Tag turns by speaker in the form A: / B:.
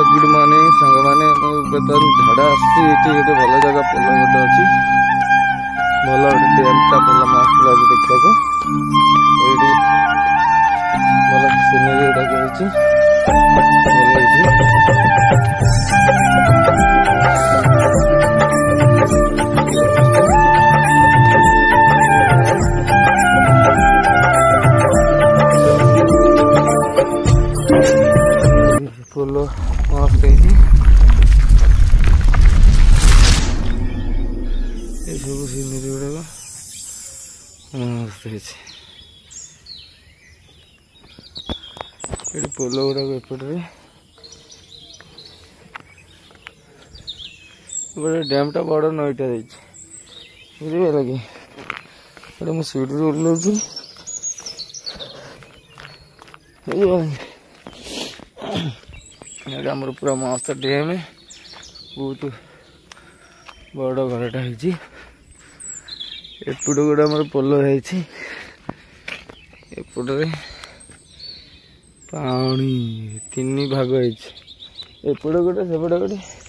A: good morning सांग मैंने बर्तमान झाड़ा आसी गोटे भल जगह पोल गोटे अच्छी भल गोटे डैमटा भल मस्त लगे देखा भल सिनेरी गुड़ाक पोल मस्त सब सिनेरी गुड़ाक मस्त ये पोल गुड़ाक एपटे गोटे डैमटा बड़ नईटा बुझे कि मुझे सीढ़ी ओह्लौची आमर पूरा मस्त डैम बहुत बड़ घरटा है एपटे गोटे आम पोल है एपटे पानी तीन भाग है एपटे गोटे सेपटे गोटे